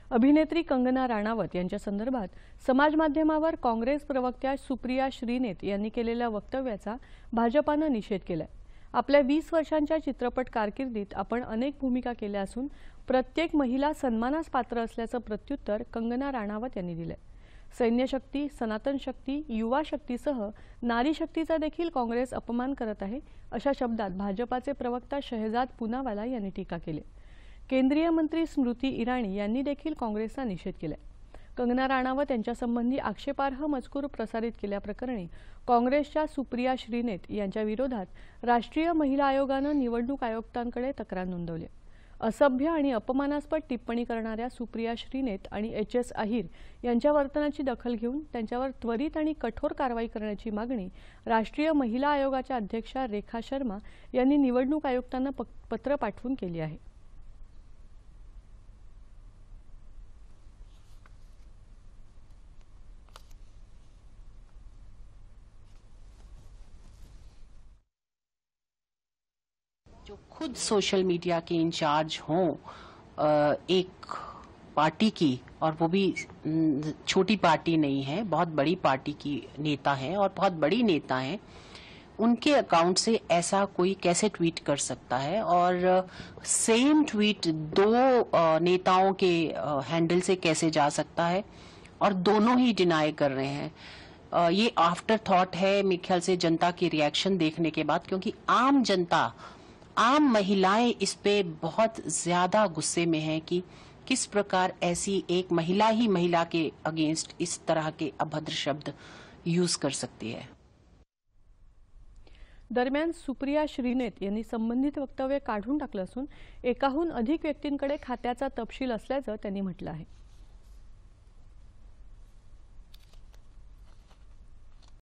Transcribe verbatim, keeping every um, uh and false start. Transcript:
अभिनेत्री कंगना राणावत यांच्या संदर्भात समाज माध्यमावर काँग्रेस प्रवक्त्या सुप्रिया श्रीनेत यांनी केलेल्या वक्तव्याचा भाजपाने निषेध केलाय। आपल्या वीस वर्षांच्या चित्रपट कारकिर्दीत आपण अनेक भूमिका केल्या असून प्रत्येक महिला सन्मानास पात्र असल्याचं प्रत्युत्तर कंगना राणावत यांनी दिलंय। सैन्य शक्ती, सनातन शक्ती, युवा शक्तीसह नारी शक्तीचा देखील काँग्रेस अपमान करत आहे, अशा शब्दात भाजपाचे प्रवक्ता शहजाद पूनावाला यांनी टीका केली। केंद्रीय मंत्री स्मृती इराणी यांनी देखील काँग्रेसचा निषेध केलाय। कंगना राणावत यांच्यासंबंधी आक्षेपार्ह मजकूर प्रसारित केल्याप्रकरणी काँग्रेसच्या सुप्रिया श्रीनेत यांच्या विरोधात राष्ट्रीय महिला आयोगाने निवडणूक आयुक्तांकडे तक्रार नोंदवली। असभ्य आणि अपमानास्पद टिप्पणी करणाऱ्या सुप्रिया श्रीनेत आणि एच एस अहिर यांच्या वर्तनाची दखल घेऊन त्यांच्यावर त्वरित आणि कठोर कारवाई करण्याची मागणी राष्ट्रीय महिला आयोगाच्या अध्यक्षा रेखा शर्मा यांनी निवडणूक आयुक्तांना पत्र पाठवून केली आहे। जो खुद सोशल मीडिया के इंचार्ज हों एक पार्टी की, और वो भी छोटी पार्टी नहीं है, बहुत बड़ी पार्टी की नेता है और बहुत बड़ी नेता है, उनके अकाउंट से ऐसा कोई कैसे ट्वीट कर सकता है? और सेम ट्वीट दो नेताओं के हैंडल से कैसे जा सकता है? और दोनों ही डिनाई कर रहे हैं। ये आफ्टर थॉट है मेरे ख्याल से जनता की रिएक्शन देखने के बाद, क्योंकि आम जनता, आम महिलाएं इस पे बहुत ज्यादा गुस्से में हैं कि किस प्रकार ऐसी एक महिला ही महिला के अगेंस्ट इस तरह के अभद्र शब्द यूज कर सकती है। दरम्यान सुप्रिया श्रीनेत यांनी संबंधित वक्तव्य काढून टाकलं असून एकाहून अधिक व्यक्तींकडे खात्याचा तपशील असल्याचं त्यांनी म्हटलं आहे।